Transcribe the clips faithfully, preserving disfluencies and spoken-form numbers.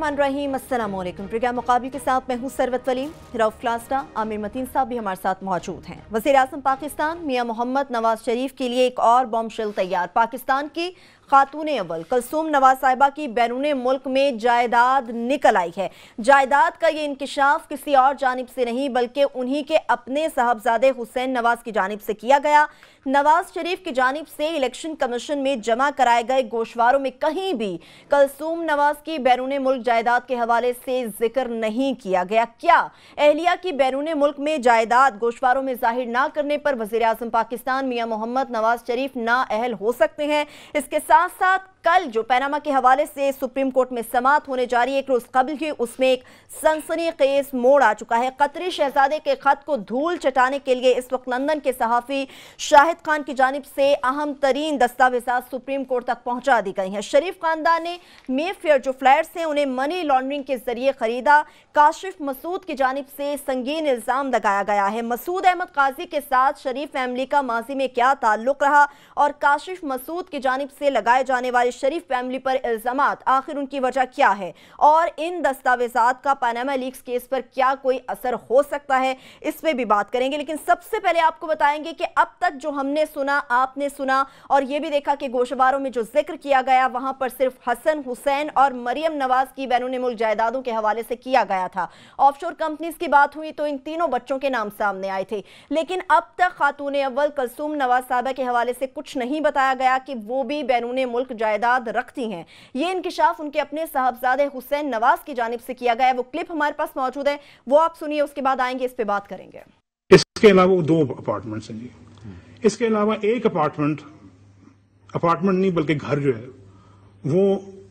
बिस्मिल्लाहिर्रहमानिर्रहीम। अस्सलाम वालेकुम। प्रोग्राम मुकाबले के साथ मैं हूँ सरवत वलीम। रऊफ क्लास्टा, आमिर मतीन साहब भी हमारे साथ मौजूद हैं। वज़ीर आज़म पाकिस्तान मियां मोहम्मद नवाज शरीफ के लिए एक और बॉम्बशेल तैयार। पाकिस्तान की खातून अव्वल कुलसूम नवाज साहिबा की बैरून मुल्क में जायदाद निकल आई है। जायदाद का ये इंकिशाफ किसी और जानिब से नहीं बल्कि उन्हीं के अपने साहबजादे हुसैन नवाज की जानिब से किया गया। नवाज शरीफ की जानिब से इलेक्शन कमीशन में जमा कराए गए गोशवारों में कहीं भी कुलसूम नवाज की बैरून मुल्क जायदाद के हवाले से जिक्र नहीं किया गया। क्या अहलिया की बैरून मुल्क में जायदाद गोशवारों में जाहिर ना करने पर वज़ीर आज़म पाकिस्तान मियां मोहम्मद नवाज शरीफ ना अहल हो सकते हैं? इसके साथ साथ कल जो पैनामा के हवाले से सुप्रीम कोर्ट में समाअत होने जा रही है, एक रोज कबल ही उसमें एक सनसनीखेज मोड़ आ चुका है। कतरी शहजादे के खत को धूल चटाने के लिए इस वक्त लंदन के सहाफी शाहिद खान की जानिब से अहम तरीन दस्तावेजात सुप्रीम कोर्ट तक पहुंचा दी गई हैं। शरीफ खानदान ने मेफेयर जो फ्लैट्स हैं उन्हें मनी लॉन्ड्रिंग के जरिए खरीदा। काशिफ मसूद की जानिब से संगीन इल्जाम लगाया गया है। मसूद अहमद काजी के साथ शरीफ फैमिली का माजी में क्या ताल्लुक रहा और काशिफ मसूद की जानिब से लगाए जाने वाले शरीफ फैमिली पर इल्जामात, आखिर उनकी वजह क्या है और इन दस्तावेजात का पनामा लीक्स केस पर क्या कोई असर हो सकता है, इस पे भी बात करेंगे। लेकिन सबसे पहले आपको बताएंगे कि अब तक जो हमने सुना, आपने सुना और यह भी देखा कि गोशवारों में जो जिक्र किया गया वहां पर सिर्फ हसन हुसैन और मरियम नवाज की बैरून मुल्क जायदादों के हवाले से किया गया था। ऑफशोर कंपनीज की बात हुई तो इन तीनों बच्चों के नाम सामने आए थे। लेकिन अब तक खातून अव्वल कुलसूम नवाज साहिबा के हवाले से कुछ नहीं बताया गया कि वो भी बैरून मुल्क जायदाद रखती हैं। ये इंकिशाफ उनके अपने साहबजादे हुसैन नवाज की जानिब से किया गया। वो क्लिप हमारे पास मौजूद है, वो आप सुनिए, उसके बाद आएंगे इस पे बात करेंगे। इसके अलावा दो अपार्टमेंट्स हैं जी। इसके अलावा एक अपार्टमेंट अपार्टमेंट नहीं बल्कि घर जो है वो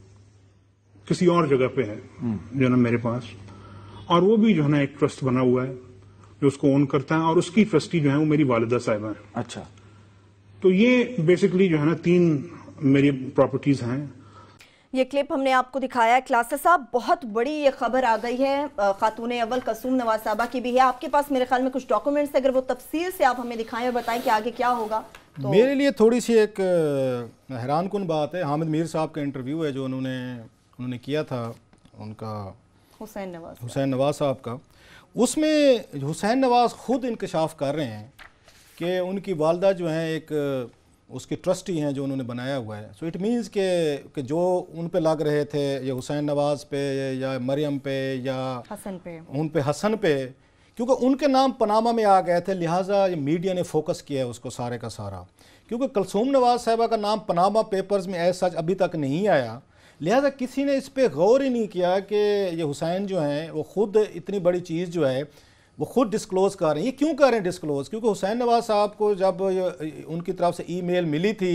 किसी और जगह पे है जो है ना मेरे पास, और वो भी जो है ना एक ट्रस्ट बना हुआ है जो उसको ओन करता है और उसकी ट्रस्टी जो है वो मेरी वालिदा साहिबा है। अच्छा, तो ये बेसिकली जो है ना तीन मेरी प्रॉपर्टीज हैं। ये क्लिप हमने आपको दिखाया है। क्लासा साहब, बहुत बड़ी ये खबर आ गई है, खातून अव्वल कुलसूम नवाज साहिबा की भी है। आपके पास मेरे ख्याल में कुछ डॉक्यूमेंट्स, अगर वो तफसील से आप हमें दिखाएं और बताएं कि आगे क्या होगा तो। मेरे लिए थोड़ी सी एक हैरान कुन बात है, हामिद मीर साहब का इंटरव्यू है जो उन्होंने उन्होंने किया था उनका हुसैन नवाज हुसैन नवाज साहब का। उसमें हुसैन नवाज खुद इंकशाफ कर रहे हैं कि उनकी वालदा जो हैं एक उसके ट्रस्टी हैं जो उन्होंने बनाया हुआ है। सो इट मीन्स के, कि जो उन पे लग रहे थे या हुसैन नवाज पे या मरियम पे या हसन पे उन पे हसन पे, क्योंकि उनके नाम पनामा में आ गए थे, लिहाजा ये मीडिया ने फोकस किया है उसको सारे का सारा। क्योंकि कुलसूम नवाज साहिबा का नाम पनामा पेपर्स में एज सच अभी तक नहीं आया, लिहाजा किसी ने इस पर गौर ही नहीं किया कि ये हुसैन जो हैं वो ख़ुद इतनी बड़ी चीज़ जो है वो खुद डिस्क्लोज़ कर रहे हैं। ये क्यों कर रहे हैं डिस्क्लोज़? क्योंकि हुसैन नवाज साहब को जब उनकी तरफ से ईमेल मिली थी,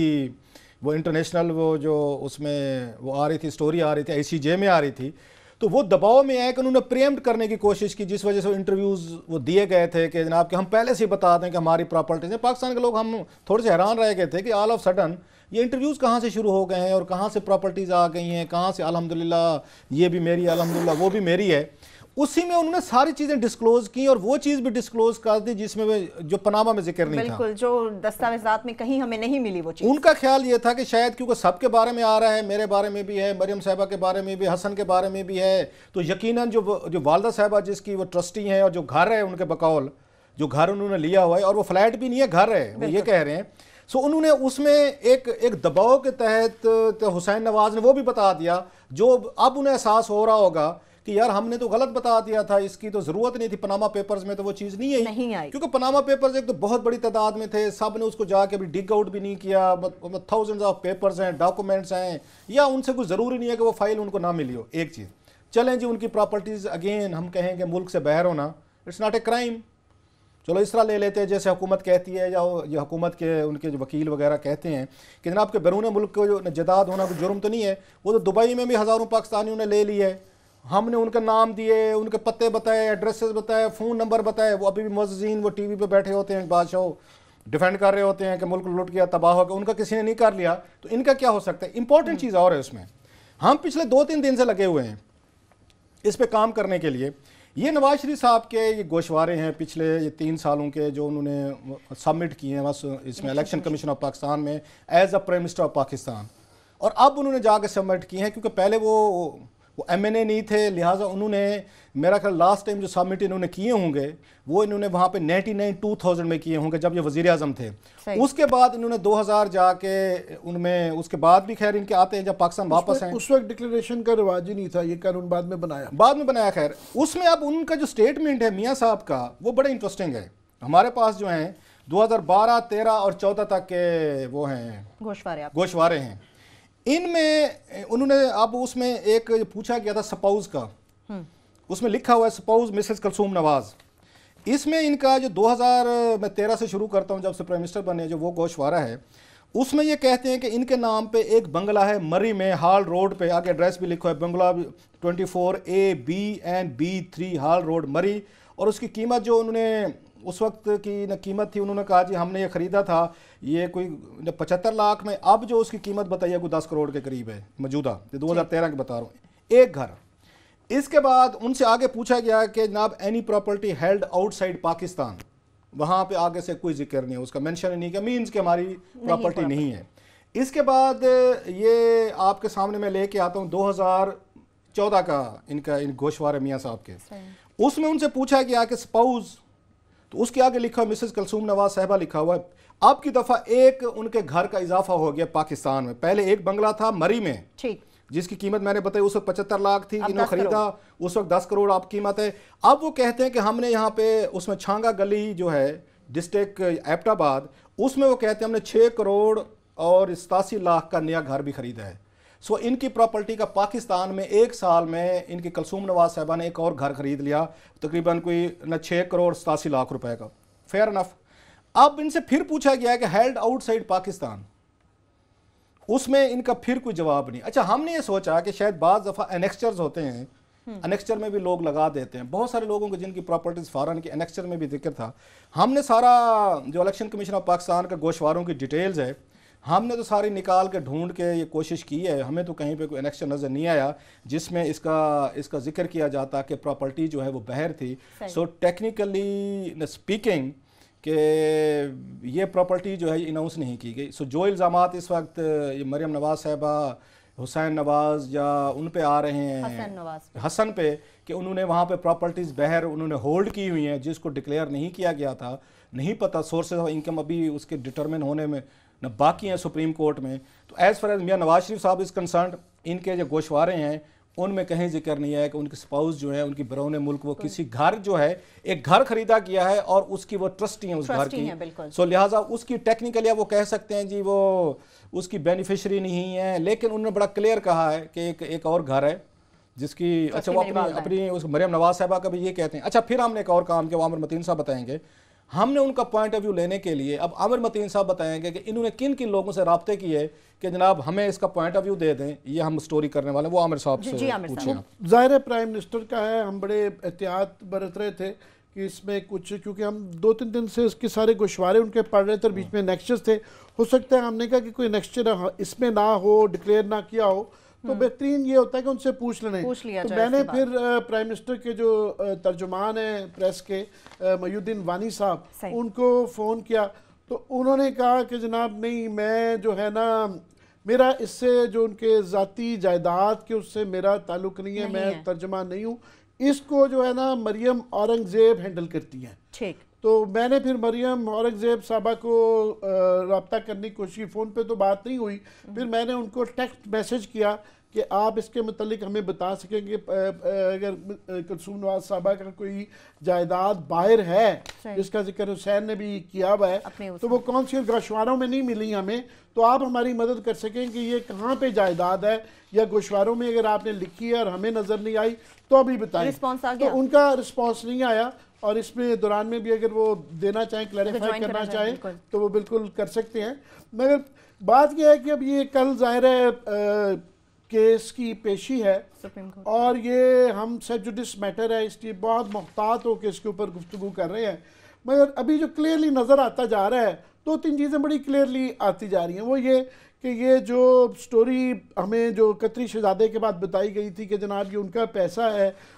वो इंटरनेशनल वो जो उसमें वो आ रही थी, स्टोरी आ रही थी, आईसीजे में आ रही थी, तो वो दबाव में आए कि उन्होंने प्रीएम्प्ट करने की कोशिश की, जिस वजह से इंटरव्यूज़ वो दिए गए थे कि जनाब कि हम पहले से ही बता दें कि हमारी प्रॉपर्टीज़ हैं। पाकिस्तान के लोग हम थोड़े से हैरान रह गए थे कि ऑल ऑफ सडन ये इंटरव्यूज़ कहाँ से शुरू हो गए हैं और कहाँ से प्रॉपर्टीज़ आ गई हैं, कहाँ से अल्हम्दुलिल्लाह ये भी मेरी, अल्हम्दुलिल्लाह वो भी मेरी है। उसी में उन्होंने सारी चीजें डिस्क्लोज की और वो चीज भी डिस्क्लोज कर दी जिसमें जो पनामा में जिक्र नहीं था, बिल्कुल जो दस्तावेजात में कहीं हमें नहीं मिली वो चीज। उनका ख्याल ये था कि शायद क्योंकि सबके बारे में आ रहा है, मेरे बारे में भी है, मरियम साहिबा के बारे में भी, हसन के बारे में भी है, तो यकीनन जो जो वालदा साहिबा जिसकी वो ट्रस्टी हैं और जो घर है उनके बकौल जो घर उन्होंने लिया हुआ है, और वो फ्लैट भी नहीं है घर है, वो ये कह रहे हैं। सो उन्होंने उसमें एक एक दबाव के तहत तो हुसैन नवाज ने वो भी बता दिया जो अब उन्हें एहसास हो रहा होगा कि यार हमने तो गलत बता दिया था, इसकी तो जरूरत नहीं थी, पनामा पेपर्स में तो वो चीज़ नहीं, नहीं आई। क्योंकि पनामा पेपर्स एक तो बहुत बड़ी तादाद में थे, सब ने उसको जाके अभी डिग आउट भी नहीं किया, थाउजेंड्स ऑफ पेपर्स हैं, डॉक्यूमेंट्स हैं, या उनसे कुछ ज़रूरी नहीं है कि वो फाइल उनको ना मिली हो। एक चीज़ चलें जी, उनकी प्रॉपर्टीज़ अगेन हम कहेंगे मुल्क से बाहर होना, इट्स नॉट ए क्राइम। चलो इस तरह ले लेते हैं जैसे हुकूमत कहती है या ये हुकूमत के उनके जो वकील वगैरह कहते हैं कि जनाब के बैरून मुल्क को जो जदाद होना कोई जुर्म तो नहीं है। वो तो दुबई में भी हज़ारों पाकिस्तानियों ने ले लिया है, हमने उनके नाम दिए, उनके पत्ते बताए, एड्रेसेस बताए, फ़ोन नंबर बताए, वो अभी भी मुअज़्ज़िज़ीन वो टीवी पे बैठे होते हैं, बादशाह डिफेंड कर रहे होते हैं कि मुल्क लुट गया, तबाह हो गया, उनका किसी ने नहीं कर लिया, तो इनका क्या हो सकता है। इंपॉर्टेंट चीज़ और है उसमें, हम पिछले दो तीन दिन से लगे हुए हैं इस पर काम करने के लिए। ये नवाज शरीफ साहब के ये गोशवारे हैं पिछले ये तीन सालों के जो उन्होंने सबमिट किए हैं बस इसमें इलेक्शन कमीशन ऑफ पाकिस्तान में as a prime minister of Pakistan, और अब उन्होंने जाकर सबमिट किए हैं क्योंकि पहले वो वो एम एन ए नहीं थे, लिहाजा उन्होंने मेरा ख्याल लास्ट टाइम जो सबमिट इन्होंने किए होंगे वो इन्होंने वहाँ पे नाइन्टी नाइन टू थाउजेंड में किए होंगे जब ये वज़ीर आज़म थे। उसके बाद इन्होंने दो हज़ार जाके उनमें उसके बाद भी खैर इनके आते हैं जब पाकिस्तान वापस आए। उस वक्त डिक्लेरेशन का रिवाज ही नहीं था, ये कानून बाद में बनाया बाद में बनाया खैर। उसमें अब उनका जो स्टेटमेंट है मियाँ साहब का वो बड़ा इंटरेस्टिंग है। हमारे पास जो हैं दो हज़ार बारह, तेरह और चौदह तक के वो हैं गोशवारे गोशवारे हैं। इनमें उन्होंने अब उसमें एक पूछा गया था सपाउज का, उसमें लिखा हुआ है सपाउज मिसेस कुलसूम नवाज। इसमें इनका जो दो हज़ार मैं तेरह से शुरू करता हूँ जब से प्राइम मिनिस्टर बने, जो वो गोशवारा है उसमें ये कहते हैं कि इनके नाम पे एक बंगला है मरी में हॉल रोड पे, आगे एड्रेस भी लिखा है बंगला twenty four A B and B three hall road Murree, और उसकी कीमत जो उन्होंने उस वक्त की न कीमत थी उन्होंने कहा जी हमने ये ख़रीदा था ये कोई पचहत्तर लाख में, अब जो उसकी कीमत बताइए कोई दस करोड़ के करीब है मौजूदा, दो हज़ार तेरह की बता रहा हूँ एक घर। इसके बाद उनसे आगे पूछा गया कि जनाब any property held outside Pakistan, वहाँ पे आगे से कोई जिक्र नहीं है, उसका मेंशन नहीं किया, मीन्स कि हमारी प्रॉपर्टी नहीं है। इसके बाद ये आपके सामने मैं लेके आता हूँ दो हज़ार चौदह का इनका इन गोशवारे मियाँ साहब के, उसमें उनसे पूछा गया कि स्पाउस, तो उसके आगे लिखा हुआ मिसेस कुलसूम नवाज साहिबा लिखा हुआ है। अब की दफ़ा एक उनके घर का इजाफा हो गया पाकिस्तान में। पहले एक बंगला था मरी में ठीक, जिसकी कीमत मैंने बताई उस वक्त पचहत्तर लाख थी, इन्होंने खरीदा उस वक्त दस करोड़ आप कीमत है। अब वो कहते हैं कि हमने यहाँ पे उसमें छांगा गली जो है डिस्ट्रिक्ट एबटाबाद, उसमें वो कहते हैं हमने छः करोड़ और सतासी लाख का नया घर भी खरीदा है। सो इनकी प्रॉपर्टी का पाकिस्तान में एक साल में इनकी कुलसूम नवाज साहिबा ने एक और घर खरीद लिया तकरीबन कोई न छः करोड़ सतासी लाख रुपए का। Fair enough. अब इनसे फिर पूछा गया कि हेल्ड आउटसाइड पाकिस्तान, उसमें इनका फिर कोई जवाब नहीं। अच्छा, हमने ये सोचा कि शायद बाज़ दफ़ा एनेक्स्चर्स होते हैं, एनेक्स्चर में भी लोग लगा देते हैं, बहुत सारे लोगों को जिनकी प्रॉपर्टीज फॉरेन की एनेक्स्चर में भी जिक्र था। हमने सारा जो इलेक्शन कमीशन ऑफ पाकिस्तान का गोशवारों की डिटेल्स है हमने तो सारी निकाल के ढूंढ के ये कोशिश की है, हमें तो कहीं पे कोई एनेक्शन नज़र नहीं आया जिसमें इसका इसका जिक्र किया जाता कि प्रॉपर्टी जो है वो बहर थी। सो टेक्निकली स्पीकिंग कि ये प्रॉपर्टी जो है अनाउंस नहीं की गई। सो जो इल्ज़ामात इस वक्त ये मरियम नवाज साहिबा, हुसैन नवाज या उन पे आ रहे हैं हसन नवाज हसन पे कि उन्होंने वहाँ पे प्रॉपर्टीज़ बहर उन्होंने होल्ड की हुई हैं जिसको डिक्लेयर नहीं किया गया था, नहीं पता सोर्सेज ऑफ इनकम अभी उसके डिटरमिन होने में न बाकी हैं सुप्रीम कोर्ट में। तो एज़ फार एज मियाँ नवाज शरीफ साहब इस कंसर्न, इनके जो गोशवारे हैं उनमें कहीं जिक्र नहीं है कि उनके स्पाउस जो है उनकी बरौने मुल्क वो किसी घर जो है एक घर खरीदा किया है और उसकी वो ट्रस्टी हैं उस घर की। सो लिहाजा उसकी टेक्निकली वो कह सकते हैं जी वो उसकी बेनिफिशरी नहीं है, लेकिन उन्होंने बड़ा क्लियर कहा है कि एक एक और घर है जिसकी अच्छा वो अपनी अपनी उस मरियम नवाज साहिबा का भी ये कहते हैं। अच्छा, फिर हमने एक और काम किया, वो आमिर मतीन साहब बताएंगे। हमने उनका पॉइंट ऑफ व्यू लेने के लिए अब आमिर मतीन साहब बताएंगे कि इन्होंने किन किन लोगों से राब्ते किए कि जनाब हमें इसका पॉइंट ऑफ व्यू दे दें, ये हम स्टोरी करने वाले हैं। वो आमिर साहब से पूछें। ज़ाहिर प्राइम मिनिस्टर का है, हम बड़े एहतियात बरत रहे थे कि इसमें कुछ, क्योंकि हम दो तीन दिन से इसके सारे गोशवारे उनके पढ़ रहे थे, बीच में नेक्स्चर्स थे, हो सकता है हमने कहा कि कोई नेक्स्चर इसमें ना हो, डिक्लेयर ना किया हो, तो बेहतरीन ये होता है कि उनसे पूछ लें। तो मैंने फिर प्राइम मिनिस्टर के जो तर्जुमान हैं प्रेस के मयूद्दीन वानी साहब, उनको फ़ोन किया तो उन्होंने कहा कि जनाब नहीं, मैं जो है ना मेरा इससे जो उनके ज़ाती जायदाद के उससे मेरा ताल्लुक़ नहीं है, मैं तर्जुमान नहीं हूँ, इसको जो है ना मरियम औरंगज़ेब हैंडल करती हैं। ठीक, तो मैंने फिर मरियम औरंगज़ेब साहबा को रब्ता करने की कोशिश, फ़ोन पे तो बात नहीं हुई, फिर मैंने उनको टेक्स्ट मैसेज किया कि आप इसके मतलब हमें बता सकेंगे अगर कुलसूम नवाज साहबा का कोई जायदाद बाहर है जिसका जिक्र हुसैन ने भी किया हुआ है, तो वो कौन सी गोशवारों में नहीं मिली हमें, तो आप हमारी मदद कर सकें कि ये कहाँ पे जायदाद है, या गोशवारों में अगर आपने लिखी है और हमें नज़र नहीं आई तो अभी बताएं। तो उनका रिस्पॉन्स नहीं आया, और इसमें दौरान में भी अगर वो देना चाहें, क्लैरिफाई करना चाहें तो वो बिल्कुल कर सकते हैं। मगर बात यह है कि अब ये कल ज़ाहिर है केस की पेशी है और ये हम सब जुडिस मैटर है, इसलिए बहुत मुहतात होकर इसके ऊपर गुफ्तगू कर रहे हैं। मगर अभी जो क्लियरली नज़र आता जा रहा है, दो तीन चीज़ें बड़ी क्लियरली आती जा रही हैं। वो ये कि ये जो स्टोरी हमें जो कतरी शहजादे के बाद बताई गई थी कि जनाब ये उनका पैसा है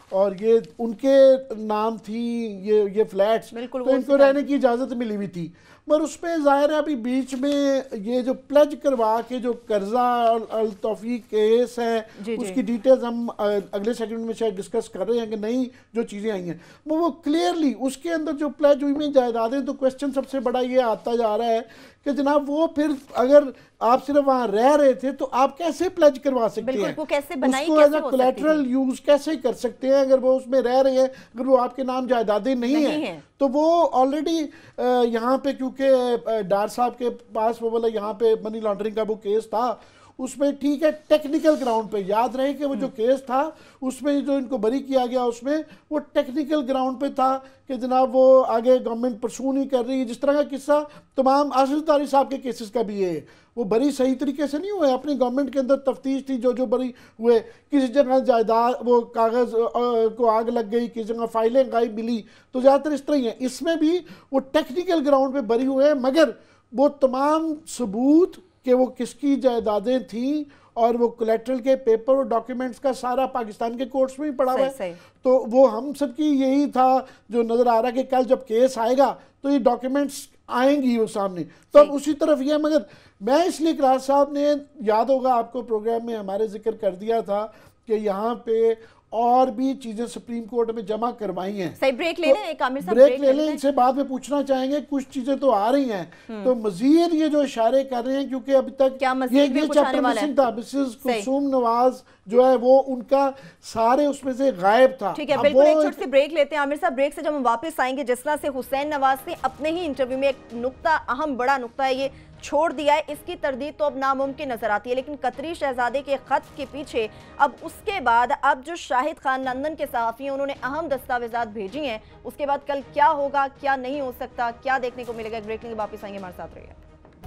और ये उनके नाम थी ये ये फ्लैट्स, तो इनको रहने की इजाज़त मिली हुई थी। मगर उसमें ज़ाहिर है अभी बीच में ये जो प्लेज करवा के जो कर्जा अल तौफीक केस है उसकी डिटेल्स हम अगले सेकंड में शायद डिस्कस कर रहे हैं कि नहीं जो चीज़ें आई हैं वो वो क्लियरली उसके अंदर जो प्लेज हुई में जायदादें, तो क्वेश्चन सबसे बड़ा ये आता जा रहा है कि जनाब वो फिर अगर आप सिर्फ वहाँ रह रहे थे तो आप कैसे प्लेज करवा सकते हैं, वो कैसे बनाई, उसको एज अ कोलैटरल यूज कैसे कर सकते हैं अगर वो उसमें रह रहे हैं, अगर वो आपके नाम जायदादें नहीं, नहीं है, है तो वो ऑलरेडी यहाँ पे क्योंकि डार साहब के पास वो बोला यहाँ पे मनी लॉन्ड्रिंग का वो केस था उसमें ठीक है टेक्निकल ग्राउंड पे याद रहे कि वो जो केस था उसमें जो इनको बरी किया गया उसमें वो टेक्निकल ग्राउंड पे था कि जनाब वो आगे गवर्नमेंट परसू नहीं कर रही। जिस तरह का किस्सा तमाम आसिफजारी साहब के केसेस का भी है, वो बरी सही तरीके से नहीं हुए, अपनी गवर्नमेंट के अंदर तफ्तीश थी, जो जो बरी हुए किसी जगह जायदाद वो कागज़ को आग लग गई, किसी जगह फाइलें गायब मिली, तो ज़्यादातर इस तरह ही है। इसमें भी वो टेक्निकल ग्राउंड पे बरी हुए हैं मगर वो तमाम सबूत कि वो किसकी जायदादें थीं और वो कोलैटरल के पेपर और डॉक्यूमेंट्स का सारा पाकिस्तान के कोर्ट्स में ही पड़ा हुआ है। तो वो हम सबकी यही था जो नज़र आ रहा है कि कल जब केस आएगा तो ये डॉक्यूमेंट्स आएंगी वो सामने, तो अब उसी तरफ ये। मगर मैं इसलिए इकरार साहब ने याद होगा आपको प्रोग्राम में हमारे जिक्र कर दिया था कि यहाँ पे और भी चीजें सुप्रीम कोर्ट में जमा करवाई हैं। सही ब्रेक ले लें, एक आमिर साहब ब्रेक ले लें, इनसे बाद में पूछना चाहेंगे कुछ चीजें तो आ रही हैं तो मजीद ये जो इशारे कर रहे हैं क्योंकि अभी तक क्या ये ये चैप्टर मिसिंग था, मिसेस कुलसूम नवाज जो है वो उनका सारे उसमें से गायब था। ठीक है, बिल्कुल एक छोटी सी ब्रेक लेते हैं आमिर साहब। ब्रेक से जब हम वापस आएंगे जिस तरह से हुसैन नवाज ने अपने ही इंटरव्यू में एक नुक्ता, अहम बड़ा नुक्ता है ये छोड़ दिया है, इसकी तरदीद तो अब नामुमकिन नजर आती है, लेकिन कतरी शहजादे के खत के पीछे अब उसके बाद अब जो शाहिद खान लंदन के सहाफ़ी हैं उन्होंने अहम दस्तावेजात भेजी हैं, उसके बाद कल क्या होगा क्या नहीं हो सकता, क्या देखने को मिलेगा। ब्रेक लेंगे, वापस आएंगे, हमारे साथ रहिए।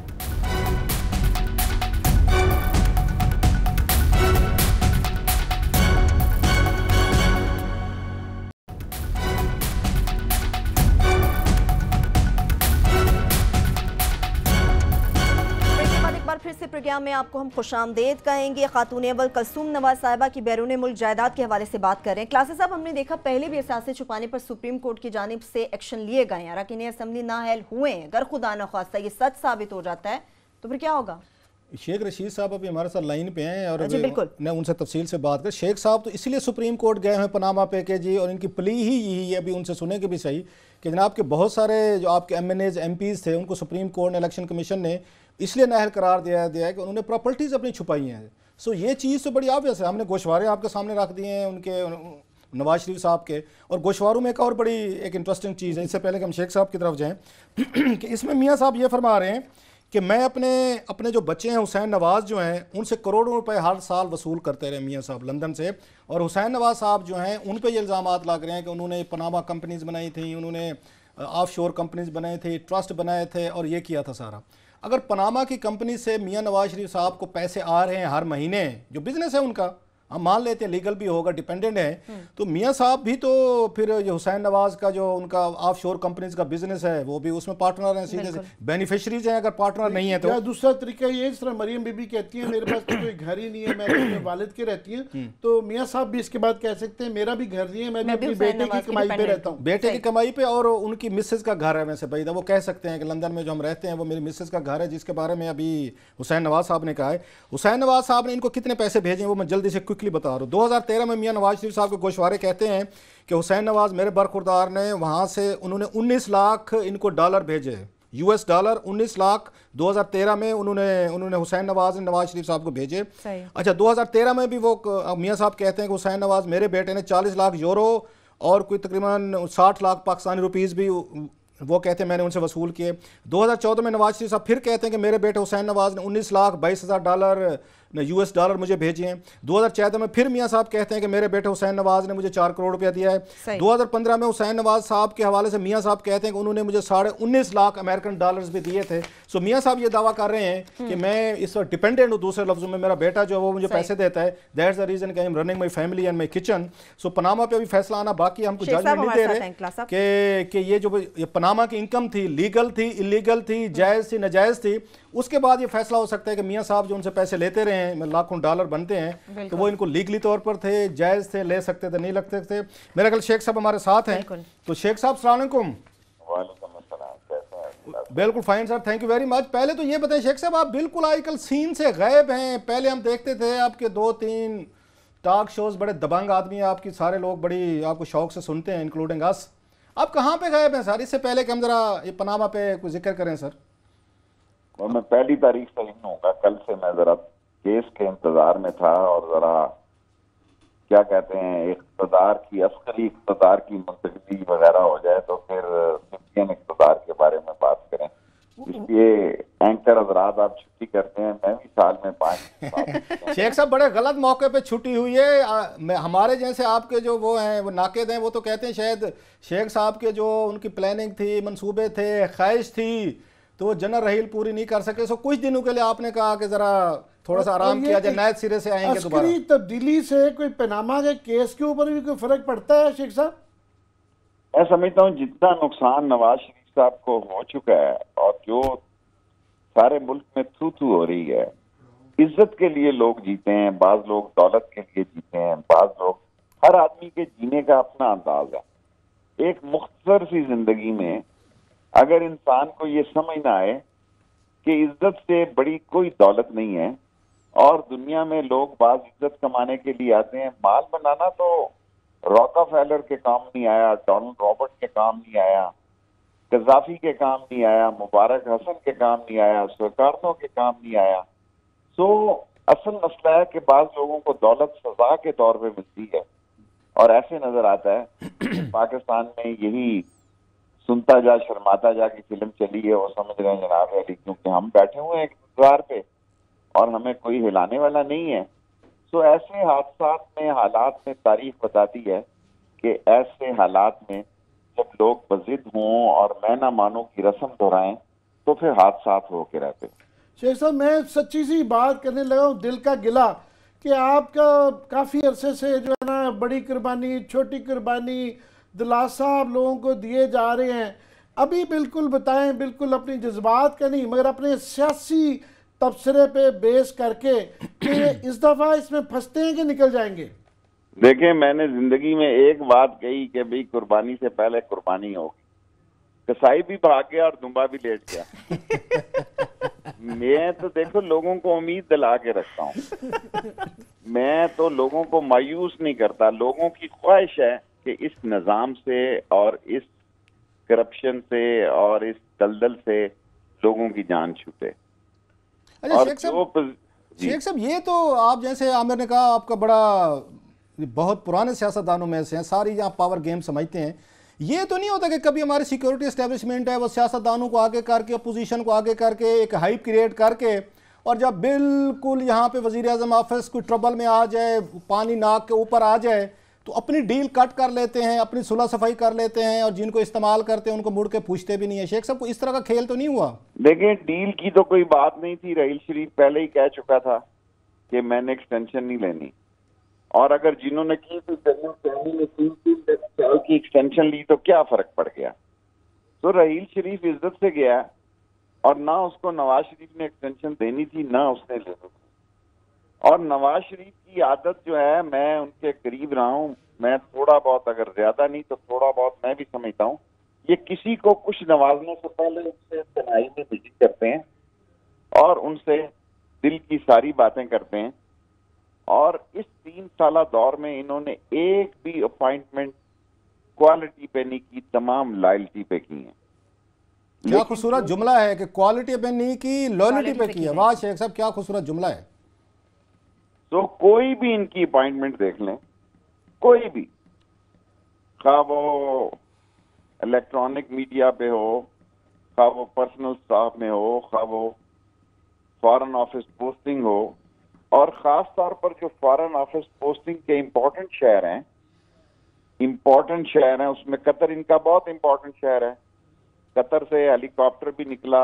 फिर से प्रोग्राम में आपको हम खुशामदेद कहेंगे। खातून अव्वल कुलसूम नवाज साहिबा की बैरून मुल्क जायदाद के हवाले से बात कर रहे हैं। क्लासेस साहब हमने देखा पहले भी असासे छुपाने पर सुप्रीम कोर्ट की जानिब से एक्शन लिए गए हैं, अरकान असम्बली नाअहल हुए हैं। अगर खुदा न खास्ता ये सच साबित हो जाता है तो फिर क्या होगा? शेख रशीद साहब अभी हमारे साथ लाइन पे हैं और मैं उनसे तफसील से बात कर। शेख साहब तो इसलिए सुप्रीम कोर्ट गए हैं पनामा पैकेज जी, और इनकी प्ली ही यही है, अभी उनसे सुने के भी सही कि जनाब के बहुत सारे जो आपके M N As M Ps थे उनको सुप्रीम कोर्ट ने इलेक्शन कमीशन ने इसलिए नाअहल करार दिया दिया है कि उन्होंने प्रॉपर्टीज़ अपनी छुपाई हैं। सो ये चीज़ तो बड़ी ऑब्वियस है, हमने गोशवारे आपके सामने रख दिए हैं उनके नवाज शरीफ साहब के। और गोशवारों में एक और बड़ी एक इंटरेस्टिंग चीज़ है, इससे पहले कि हम शेख साहब की तरफ जाएँ कि इसमें मियाँ साहब ये फरमा रहे हैं कि मैं अपने अपने जो बच्चे हैं हुसैन नवाज़ जो हैं उनसे करोड़ों रुपए हर साल वसूल करते रहे मियाँ साहब लंदन से, और हुसैन नवाज़ साहब जो हैं उन पे ये इल्ज़ामात लग रहे हैं कि उन्होंने पनामा कंपनीज़ बनाई थी, उन्होंने ऑफ शोर कंपनीज़ बनाए थे, ट्रस्ट बनाए थे और ये किया था सारा। अगर पनामा की कंपनी से मियाँ नवाज शरीफ साहब को पैसे आ रहे हैं हर महीने, जो बिज़नेस है उनका हम मान लेते हैं लीगल भी होगा, डिपेंडेंट है, तो मियाँ साहब भी तो फिर ये हुसैन नवाज का जो उनका ऑफ शोर कंपनीज का बिजनेस है वो भी उसमें पार्टनर हैं, सीधे से बेनिफिशरीज हैं। अगर पार्टनर नहीं है तो दूसरा तरीका ये, इस तरह मरियम बीबी कहती है मेरे पास तो कोई घर ही नहीं है, मैं अपने वालिद के रहती हूँ, तो मियाँ साहब भी इसके बाद कह सकते हैं मेरा भी घर नहीं है, मैं भी अपनी बेटे की कमाई पे रहता हूँ, बेटे की कमाई पे, और उनकी मिसेज का घर है। वैसे भाई वो कह सकते हैं कि लंदन में जो हम रहते हैं वो मेरी मिसेज का घर है, जिसके बारे में अभी हुसैन नवाज साहब ने कहा है। हुसैन नवाज साहब ने इनको कितने पैसे भेजे वो मैं जल्दी से क्विकली बता रहा हूँ। दो हजार तेरह में मियाँ नवाज शरीफ साहब के गोशवारे कहते हैं कि हुसैन नवाज मेरे बरखुरदार ने वहां से उन्होंने उन्नीस लाख इनको डॉलर भेजे, यूएस डॉलर उन्नीस लाख दो हज़ार तेरह में उन्होंने उन्होंने हुसैन नवाज ने नवाज शरीफ साहब को भेजे। अच्छा, दो हज़ार तेरह में भी वो मियाँ साहब कहते हैं कि हुसैन नवाज मेरे बेटे ने चालीस लाख यूरो और कोई तकरीबन साठ लाख पाकिस्तानी रुपीज़ भी वो कहते हैं मैंने उनसे वसूल किए। दो हज़ार चौदह में नवाज शरीफ साहब फिर कहते हैं कि मेरे बेटे हुसैन नवाज ने उन्नीस लाख बाईस हज़ार डॉलर यूएस डॉलर मुझे भेजे हैं। दो हज़ार चौदह में फिर मियाँ साहब कहते हैं कि मेरे बेटे हुसैन नवाज ने मुझे चार करोड़ रुपया दिया है। दो हज़ार पंद्रह में हुसैन नवाज साहब के हवाले से मियाँ साहब कहते हैं कि उन्होंने मुझे साढ़े उन्नीस लाख अमेरिकन डॉलर्स भी दिए थे। सो मियाँ साहब ये दावा कर रहे हैं कि मैं इस वक्त डिपेंडेंट हूँ, दूसरे लफ्जों में मेरा बेटा जो है वो मुझे पैसे देता है, दैट्स द रीजन कि I am running my family and my kitchen. So Panama पे अभी फैसला आना बाकी, हमको जजमेंट नहीं दे रहे कि ये जो ये पनामा की इनकम थी लीगल थी, इलीगल थी, जायज़ थी, नाजायज़ थी, उसके बाद ये फैसला हो सकता है कि मियाँ साहब जो उनसे पैसे लेते रहे हैं, लाखों डॉलर बनते हैं, तो वो इनको लीगली तौर पर थे, जायज़ थे, ले सकते थे, नहीं लगते थे। मेरा ख्याल शेख साहब हमारे साथ हैं, तो शेख साहब अस्सलाम वालेकुम। बिल्कुल fine sir, thank you very much. पहले तो ये बताएं शेख साहब, आप बिल्कुल आजकल सीन से गायब हैं। पहले हम देखते थे आपके दो तीन टॉक शोज, बड़े दबंग आदमी हैं आपकी, सारे लोग बड़ी आपको शौक से सुनते हैं इंक्लूडिंग अस। आप कहाँ पे गायब हैं सर? इससे पहले कि हम जरा ये पनामा पे कुछ जिक्र करें सर। और मैं पहली तारीख से ही हूँगा, कल से मैं जरा केस के इंतजार में था और जरा क्या कहते हैं इक़्तिदार की अस्करी इक़्तिदार की मुंतखबी वगैरह हो जाए तो फिर सिविलियन इक़्तिदार के बारे में बात करें। इसलिए एंकर हज़रात आप छुट्टी करते हैं, मैं भी साल में पाँच शेख साहब बड़े गलत मौके पे छुट्टी हुई है। आ, मैं हमारे जैसे आपके जो वो हैं वो नाक़िद हैं, वो तो कहते हैं शायद शेख साहब के जो उनकी प्लानिंग थी, मंसूबे थे, ख्वाहिश थी, तो वो जनरल रहील पूरी नहीं कर सके। सो कुछ दिनों के लिए आपने कहा कि जरा थोड़ा सा आराम किया जाए, नए सिरे से आएंगे दोबारा। अस्करी तब्दीली से कोई पनामा के केस के ऊपर भी कोई फर्क पड़ता है शेख साहब? मैं समझता हूँ जितना नुकसान नवाज शरीफ साहब को हो चुका है और जो सारे मुल्क में थू थू हो रही है, इज्जत के लिए लोग जीते हैं, बाज लोग दौलत के लिए जीते हैं, बाज लोग, हर आदमी के जीने का अपना अंदाज है। एक मुख्तसर सी जिंदगी में अगर इंसान को ये समझ ना आए कि इज्जत से बड़ी कोई दौलत नहीं है और दुनिया में लोग बाज इज्जत कमाने के लिए आते हैं, माल बनाना तो रॉकफेलर के काम नहीं आया, डोनाल्ड रॉबर्ट के काम नहीं आया, गद्दाफी के काम नहीं आया, मुबारक हसन के काम नहीं आया, सरकारों के काम नहीं आया। सो असल मसला है कि बाज लोगों को दौलत सजा के तौर पे मिलती है और ऐसे नजर आता है पाकिस्तान में यही सुनता जा शर्माता जा की फिल्म चली है, वो समझ रहे हैं जनाब अली, क्योंकि हम बैठे हुए हैं एक दीवार पे और हमें कोई हिलाने वाला नहीं है। सो ऐसे हादसात में, हालात में तारीख बताती है कि ऐसे हालात में जब लोग बजिद हों और मैं ना मानो की रस्म दोहराएं तो फिर हादसात होके रहते हैं। शेख साहब मैं सच्ची सी बात करने लगा हूँ, दिल का गिला, कि आपका काफ़ी अरसे से जो है ना बड़ी कुर्बानी, छोटी कुर्बानी, दिलासा आप लोगों को दिए जा रहे हैं। अभी बिल्कुल बताएं, बिल्कुल अपनी जज्बात का नहीं मगर अपने सियासी तबसरे पे बेस करके कि इस दफ़ा इसमें फंसते हैं कि निकल जाएंगे? देखें, मैंने जिंदगी में एक बात कही कि भाई कुर्बानी से पहले कुर्बानी होगी। कसाई भी भाग गया और दुम्बा भी लेट गया। मैं तो देखो लोगों को उम्मीद दिला के रखता हूँ, मैं तो लोगों को मायूस नहीं करता। लोगों की ख्वाहिश है कि इस निज़ाम से और इस करप्शन से और इस दलदल से लोगों की जान छूटे। अच्छा शेख साहब, शेख साहब ये तो आप जैसे आमिर ने कहा आपका बड़ा बहुत पुराने सियासतदानों में से हैं, सारी यहाँ पावर गेम समझते हैं। ये तो नहीं होता कि कभी हमारी सिक्योरिटी एस्टेब्लिशमेंट है वो सियासतदानों को आगे करके, अपोजिशन को आगे करके एक हाइप क्रिएट करके, और जब बिल्कुल यहाँ पे वजीर आज़म ऑफिस कोई ट्रबल में आ जाए, पानी नाक के ऊपर आ जाए, तो अपनी डील कट कर लेते हैं, अपनी सुलह सफाई कर लेते हैं और जिनको इस्तेमाल करते हैं उनको मुड़ के पूछते भी नहीं है। शेख साहब को इस तरह का खेल तो नहीं हुआ? देखिए, डील की तो कोई बात नहीं थी। रहील शरीफ पहले ही कह चुका था कि मैंने एक्सटेंशन नहीं लेनी, और अगर जिन्होंने की थी जन्नत फैमिली ने तीन तीन साल की एक्सटेंशन ली तो क्या फर्क पड़ गया? तो रहील शरीफ इज्जत से गया और ना उसको नवाज शरीफ ने एक्सटेंशन देनी थी ना उसने लेनी थी। और नवाज शरीफ की आदत जो है, मैं उनके करीब रहा हूँ, मैं थोड़ा बहुत, अगर ज्यादा नहीं तो थोड़ा बहुत मैं भी समझता हूँ, ये किसी को कुछ नवाजने से पहले उनसे तनाई में विजिट करते हैं और उनसे दिल की सारी बातें करते हैं। और इस तीन साल दौर में इन्होंने एक भी अपॉइंटमेंट क्वालिटी पे नहीं की, तमाम लॉयल्टी पे की है। क्या खूबसूरत जुमला है कि क्वालिटी पे नहीं की, लॉयल्टी पे की है। वाह शेख साहब, क्या खूबसूरत जुमला है। तो कोई भी इनकी अपॉइंटमेंट देख लें, कोई भी, खा वो इलेक्ट्रॉनिक मीडिया पे हो, खा वो पर्सनल स्टाफ में हो, खा वो फॉरेन ऑफिस पोस्टिंग हो, और खास तौर पर जो फॉरेन ऑफिस पोस्टिंग के इम्पोर्टेंट शहर हैं, इम्पोर्टेंट शहर हैं, उसमें कतर इनका बहुत इम्पोर्टेंट शहर है। कतर से हेलीकॉप्टर भी निकला,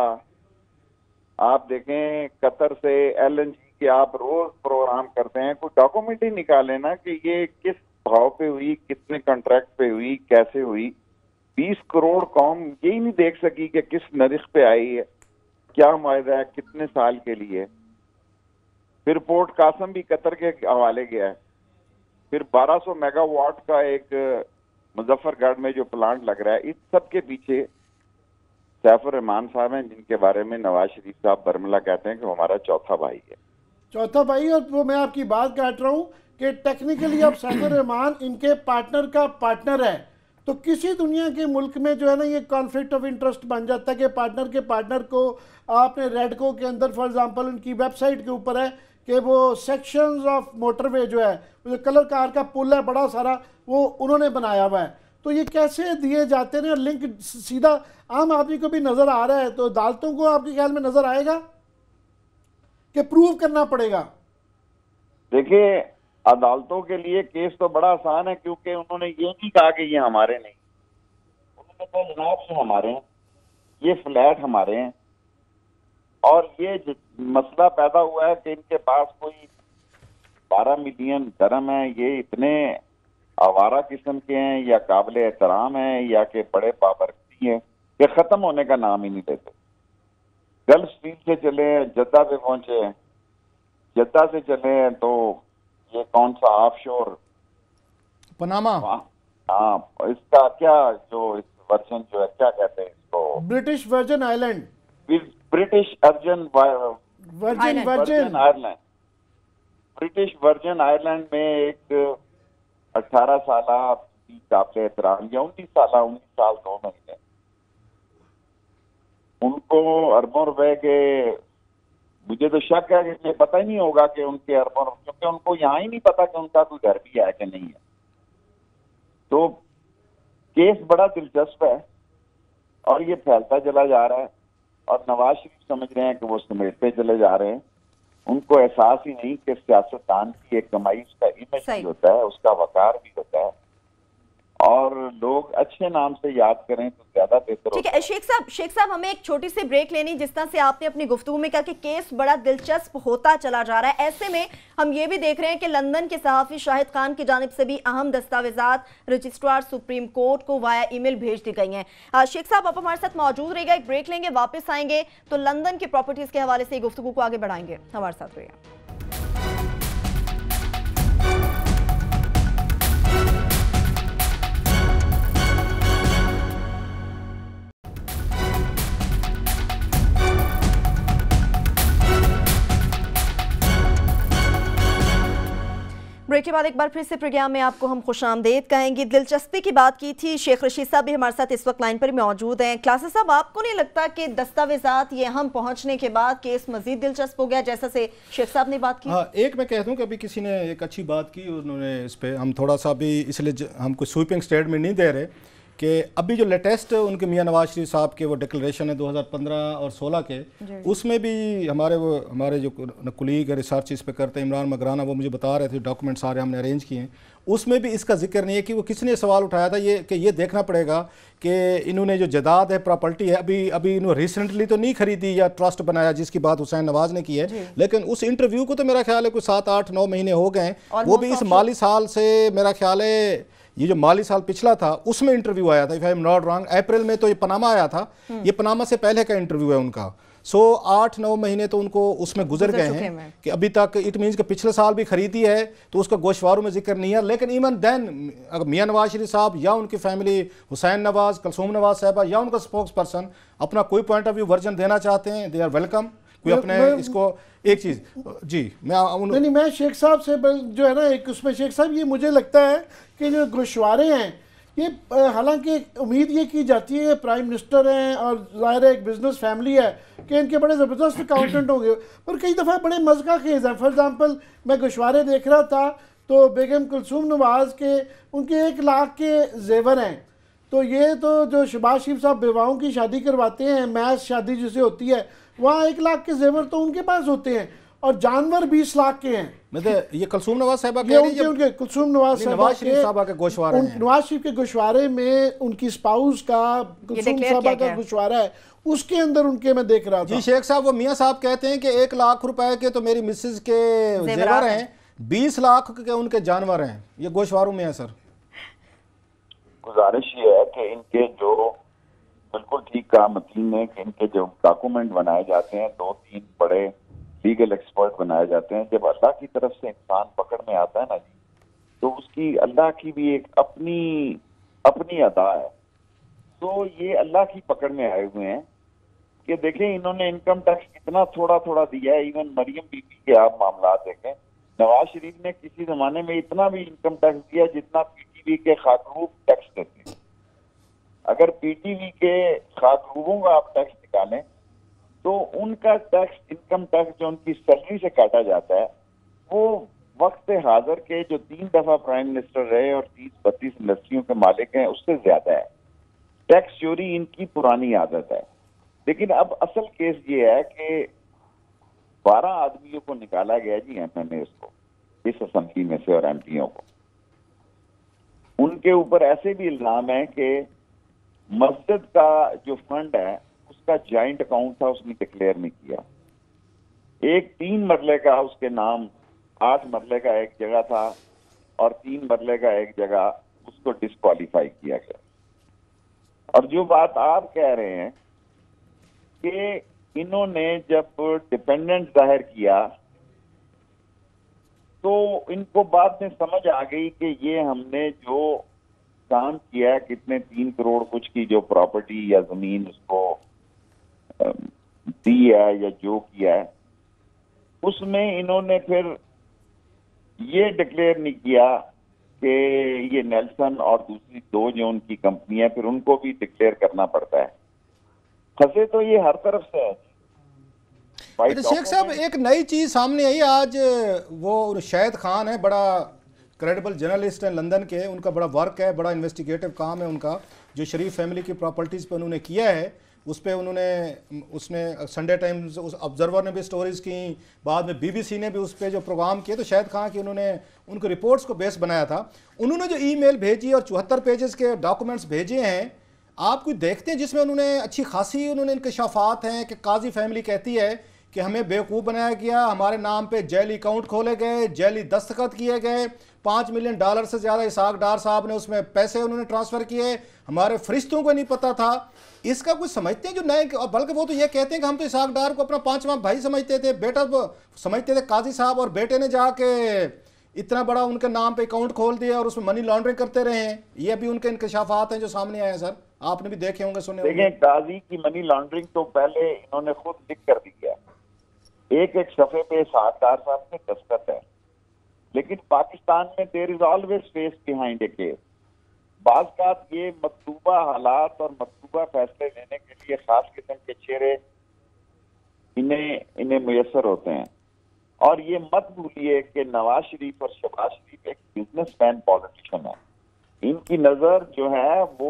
आप देखें कतर से एलएनजी के आप रोज प्रोग्राम करते हैं, कोई डॉक्यूमेंट ही निकाले ना कि ये किस भाव पे हुई, कितने कॉन्ट्रैक्ट पे हुई, कैसे हुई। बीस करोड़ कौम यही नहीं देख सकी कि किस नरिख पे आई है। क्या मुआहदा है, कितने साल के लिए। फिर पोर्ट कासम भी कतर के हवाले गया है। फिर बारह सौ मेगावाट का एक मुजफ्फरगढ़ में जो प्लांट लग रहा है, इस सब के पीछे सैफुर रहमान साहब हैं, जिनके बारे में नवाज शरीफ साहब बरमला कहते हैं कि वो हमारा चौथा भाई है। चौथा भाई। और वो मैं आपकी बात काट रहा हूँ कि टेक्निकली अब सैफुर रहमान इनके पार्टनर का पार्टनर है, तो किसी दुनिया के मुल्क में जो है ना ये कॉन्फ्लिक्ट ऑफ इंटरेस्ट बन जाता है कि पार्टनर के पार्टनर को आपने रेडको के अंदर फॉर एग्जांपल उनकी वेबसाइट के ऊपर है कि वो सेक्शंस ऑफ मोटरवे जो है, जो कलर कार का पुल है बड़ा सारा, वो उन्होंने बनाया हुआ है। तो ये कैसे दिए जाते हैं? लिंक सीधा आम आदमी को भी नजर आ रहा है, तो अदालतों को आपके ख्याल में नजर आएगा कि प्रूव करना पड़ेगा? देखिए, अदालतों के लिए केस तो बड़ा आसान है, क्योंकि उन्होंने ये नहीं कहा कि ये हमारे नहीं, उन्होंने कहा जनाब ये हमारे हैं, ये फ्लैट हमारे हैं, और ये मसला पैदा हुआ है कि इनके पास कोई बारह मिलियन दरम है, ये इतने आवारा किस्म के हैं या काबिल एहतराम हैं या कि बड़े पाबरकती हैं कि खत्म होने का नाम ही नहीं लेते। गल्फ स्ट्रीम से चले, जद्दा पे पहुंचे, जद्दा से चले तो ये कौन सा ऑफशोर पनामा, हाँ इसका क्या जो इस वर्जन जो है क्या कहते हैं इसको, ब्रिटिश वर्जन आइलैंड, ब्रिटिश अर्जन Virgin Virgin Ireland, British Virgin Ireland में एक अठारह साल काबिल एहतराम या उन्नीस साल उन्नीस साल दो महीने, उनको अरबों रुपए के, मुझे तो शक है कि मुझे पता ही नहीं होगा कि उनके अरबों, क्योंकि उनको यहाँ ही नहीं पता कि उनका कोई घर भी है कि नहीं है। तो केस बड़ा दिलचस्प है और ये फैलता चला जा रहा है, और नवाज शरीफ समझ रहे हैं कि वो समेटते चले जा रहे हैं। उनको एहसास ही नहीं कि सियासतदान की एक कमाई उसका इमेज भी होता है, उसका वकार भी होता है, और लोग अच्छे नाम से याद करें तो ज्यादा बेहतर होता है। ठीक है शेख साहब, शेख साहब हमें एक छोटी सी ब्रेक लेनी। जिस तरह से आपने अपनी गुफ्तगू में कहा कि केस बड़ा दिलचस्प होता चला जा रहा है, ऐसे में हम ये भी देख रहे हैं कि लंदन के सहाफी शाहिद खान की जानिब से भी अहम दस्तावेजात रजिस्ट्रार सुप्रीम कोर्ट को वाया ईमेल भेज दी गई हैं। शेख साहब आप हमारे साथ मौजूद रहेगा, एक ब्रेक लेंगे, वापस आएंगे तो लंदन की प्रॉपर्टीज के हवाले से गुफ्तगू को आगे बढ़ाएंगे। हमारे साथ रहिए। ब्रेक के बाद एक बार फिर से प्रोग्राम में आपको हम खुशामदीद कहेंगे। दिलचस्पी की बात की थी, शेख रशीद साहब भी हमारे साथ इस वक्त लाइन पर मौजूद हैं। क्लासेस साहब, आपको नहीं लगता कि दस्तावेजात ये हम पहुंचने के बाद केस मजीद दिलचस्प हो गया, जैसा से शेख साहब ने बात की? हाँ, एक मैं कह दूं कि अभी किसी ने एक अच्छी बात की, उन्होंने इस पर हम थोड़ा सा भी इसलिए हम कोई स्वीपिंग स्टेटमेंट नहीं दे रहे कि अभी जो लेटेस्ट उनके मियां नवाज शरीफ साहब के वो डिक्लेरेशन है दो हज़ार पंद्रह और सोलह के, उसमें भी हमारे वो हमारे जो कुलीग रिसर्च इस पे करते हैं इमरान मगराना, वो मुझे बता रहे थे डॉक्यूमेंट सारे हमने अरेंज किए हैं, उसमें भी इसका जिक्र नहीं है कि वो किसने सवाल उठाया था ये कि ये देखना पड़ेगा कि इन्होंने जो जायदाद है, प्रॉपर्टी है, अभी अभी इन्होंने रिसेंटली तो नहीं खरीदी या ट्रस्ट बनाया जिसकी बात हुसैन नवाज ने की है, लेकिन उस इंटरव्यू को तो मेरा ख्याल है कोई सात आठ नौ महीने हो गए, वो भी इस माली साल से, मेरा ख्याल है ये जो माली साल पिछला था उसमें इंटरव्यू आया था, if I am not wrong, April में तो ये पनामा आया था, ये पनामा से पहले का इंटरव्यू है उनका। सो आठ नौ महीने तो उनको उसमें गुजर गए हैं कि अभी तक, इट मीन्स कि पिछले साल भी खरीदी है तो उसका गोशवारों में जिक्र नहीं है। लेकिन इवन देन अगर मियां नवाज शरीफ साहब या उनकी फैमिली, हुसैन नवाज, कलसूम नवाज साहबा या उनका स्पोक्स पर्सन अपना कोई पॉइंट ऑफ व्यू वर्जन देना चाहते हैं, दे आर वेलकम। कोई अपने इसको एक चीज जी मैं उन... नहीं नहीं मैं शेख साहब से जो है ना एक उसमें शेख साहब, ये मुझे लगता है कि जो गोशवारे हैं ये, हालांकि उम्मीद ये की जाती है प्राइम मिनिस्टर हैं और ज़ाहिर है एक बिजनेस फैमिली है कि इनके बड़े ज़बरदस्त अकाउंटेंट होंगे, पर कई दफ़ा बड़े मज़का खेज़ हैं। फॉर एग्ज़ाम्पल मैं गोशवारे देख रहा था तो बेगम कुलसूम नवाज के उनके एक लाख के जेवर हैं, तो ये तो जो शहबाज शरीफ साहब बेवाओं की शादी करवाते हैं, मैस शादी जिसे होती है, वहाँ एक लाख के जेवर तो उनके पास होते हैं और जानवर बीस लाख के हैं। मतलब ये कुलसूम नवाज साहबा ये उनके उनके कुलसूम नवाज नवाज शरीफ साहबा के गोशवारे हैं, नवाज शरीफ के गोशवारे में उनकी स्पाउस का कुलसूम साहबा का गोशवारा है, उसके अंदर उनके मैं देख रहा था। जी शेख साहब, वो मियाँ साहब कहते हैं कि एक लाख रुपए के तो मेरी मिसेज के जेवर हैं, बीस लाख के उनके जानवर हैं, ये गोशवारों में है। सर गुजारिश ये है कि इनके जो बिल्कुल ठीक कहा मतीन ने कि इनके जो डॉक्यूमेंट बनाए जाते हैं, दो तीन बड़े लीगल एक्सपर्ट बनाए जाते हैं, जब अल्लाह की तरफ से इंसान पकड़ में आता है ना जी, तो उसकी अल्लाह की भी एक अपनी अपनी अदा है। तो ये अल्लाह की पकड़ में आए हुए हैं कि देखें इन्होंने इनकम टैक्स कितना थोड़ा थोड़ा दिया है। इवन मरियम बीबी के आप मामला देखें, नवाज शरीफ ने किसी जमाने में इतना भी इनकम टैक्स दिया जितना पीटीवी के खाकरूब टैक्स देते हैं। अगर पीटीवी के खाकरूबों का आप टैक्स निकालें तो उनका टैक्स, इनकम टैक्स जो उनकी सैलरी से काटा जाता है, वो वक्त हाजिर के जो तीन दफा प्राइम मिनिस्टर रहे और तीस बत्तीस इंडस्ट्रियों के मालिक हैं उससे ज्यादा है। टैक्स चोरी इनकी पुरानी आदत है। लेकिन अब असल केस ये है कि बारह आदमियों को निकाला गया जी एमएनएस को इस असेंबली में से और एमपीओ को। उनके ऊपर ऐसे भी इल्जाम है कि मस्जिद का जो फंड है उसका जॉइंट अकाउंट था, उसने डिक्लेयर नहीं किया। एक तीन मरले का उसके नाम, आठ मरले का एक जगह था और तीन मरले का एक जगह, उसको डिस्क्वालीफाई किया गया। और जो बात आप कह रहे हैं कि इन्होंने जब डिपेंडेंट जाहिर किया तो इनको बाद में समझ आ गई कि ये हमने जो काम किया है, कितने तीन करोड़ कुछ की जो प्रॉपर्टी या जमीन उसको दी है या जो किया है, उसमें इन्होंने फिर ये डिक्लेयर नहीं किया कि ये नेल्सन और दूसरी दो जो उनकी कंपनी है, फिर उनको भी डिक्लेयर करना पड़ता है। फंसे तो ये हर तरफ से है। शेख साहब, एक नई चीज सामने आई आज, वो शाहिद खान है, बड़ा क्रेडिबल जर्नलिस्ट हैं लंदन के, उनका बड़ा वर्क है, बड़ा इन्वेस्टिगेटिव काम है उनका, जो शरीफ फैमिली की प्रॉपर्टीज़ पे उन्होंने किया है। उस पर उन्होंने उसने संडे टाइम्स, उस ऑब्जर्वर ने भी स्टोरीज़ की, बाद में बीबीसी ने भी उस पर जो प्रोग्राम किए, तो शाहिद खान की उन्होंने उनको रिपोर्ट्स को बेस बनाया था। उन्होंने जो ईमेल भेजी और चौहत्तर पेजेस के डॉक्यूमेंट्स भेजे हैं, आप कुछ देखते हैं जिसमें उन्होंने अच्छी खासी उन्होंने इंकशाफात हैं कि काजी फैमिली कहती है कि हमें बेवकूफ़ बनाया गया, हमारे नाम पे जैली अकाउंट खोले गए, जैली दस्तखत किए गए, पाँच मिलियन डॉलर से ज़्यादा इसाक डार साहब ने उसमें पैसे उन्होंने ट्रांसफ़र किए, हमारे फरिश्तों को नहीं पता था। इसका कुछ समझते हैं जो नए, बल्कि वो तो ये कहते हैं कि हम तो इसाक डार को अपना पांचवा भाई समझते थे, बेटा समझते थे काजी साहब, और बेटे ने जाके इतना बड़ा उनके नाम पे अकाउंट खोल दिया और उसमें मनी लॉन्ड्रिंग करते रहे हैं। ये भी उनके इंकशाफात हैं जो सामने आए हैं। सर, आपने भी देखे होंगे, सुने होंगे। देखें, काजी की मनी लॉन्ड्रिंग तो पहले इन्होंने खुद लिख कर दी है, एक एक सफ़े पे इसाक डार साहब के दस्तखत है। लेकिन पाकिस्तान में there is always face behind a case. बाज़ बात ये मतलूबा हालात और मतलूबा फैसले लेने के लिए खास किस्म के चेहरे इन्हें इन्हें मुयसर होते हैं। और ये मत भूलिए कि नवाज शरीफ और शहबाज शरीफ एक बिजनेसमैन पॉलिटिशियन है। इनकी नजर जो है वो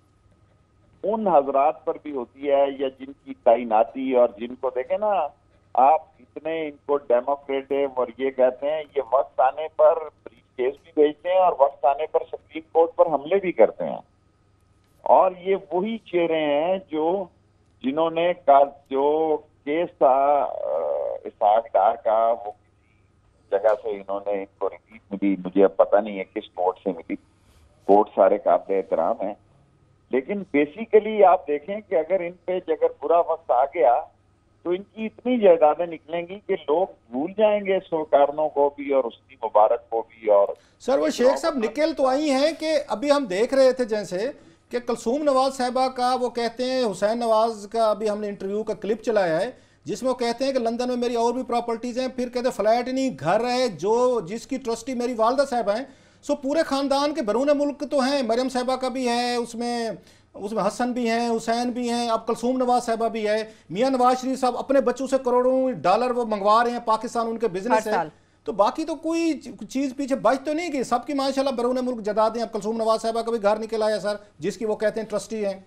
उन हजरात पर भी होती है या जिनकी तैनाती, और जिनको देखे ना आप, इतने इनको डेमोक्रेटिव और ये कहते हैं, ये वक्त आने पर केस भी भेजते हैं और वक्त आने पर सुप्रीम कोर्ट पर हमले भी करते हैं। और ये वही चेहरे हैं जो जिन्होंने का जो केस था इसाक डार का, वो किसी जगह से इन्होंने इनको रिलीफ मिली, मुझे अब पता नहीं है किस कोर्ट से मिली, कोर्ट सारे काबिल एहतराम है। लेकिन बेसिकली आप देखें कि अगर इन पे अगर बुरा वक्त आ गया तो इनकी इतनी जायदादें निकलेंगी कि लोग भूल जाएंगे सरकारों को भी और उसकी मुबारक को भी। और सर, वो शेख साहब निकल तो आई हैं कि अभी हम देख रहे थे जैसे कि कुलसूम नवाज साहिबा का, वो कहते हैं हुसैन नवाज का, अभी हमने इंटरव्यू का क्लिप चलाया है जिसमें वो कहते हैं कि लंदन में मेरी और भी प्रॉपर्टीज़ हैं, फिर कहते फ्लैट नहीं घर है जो जिसकी ट्रस्टी मेरी वालदा साहिबा हैं। सो पूरे ख़ानदान के बैरून मुल्क तो हैं, मरियम साहिबा का भी है, उसमें उसमें हसन भी हैं, हुसैन भी हैं, अब कुलसूम नवाज साहिबा भी है, मियां नवाज शरीफ साहब अपने बच्चों से करोड़ों डॉलर वो मंगवा रहे हैं, पाकिस्तान उनके बिजनेस है। तो बाकी तो कोई चीज़ पीछे बच तो नहीं गई, सबकी माशाल्लाह बैरून मुल्क जदादें। अब कुलसूम नवाज साहिबा का भी घर निकल आया सर, जिसकी वो कहते हैं ट्रस्टी हैं।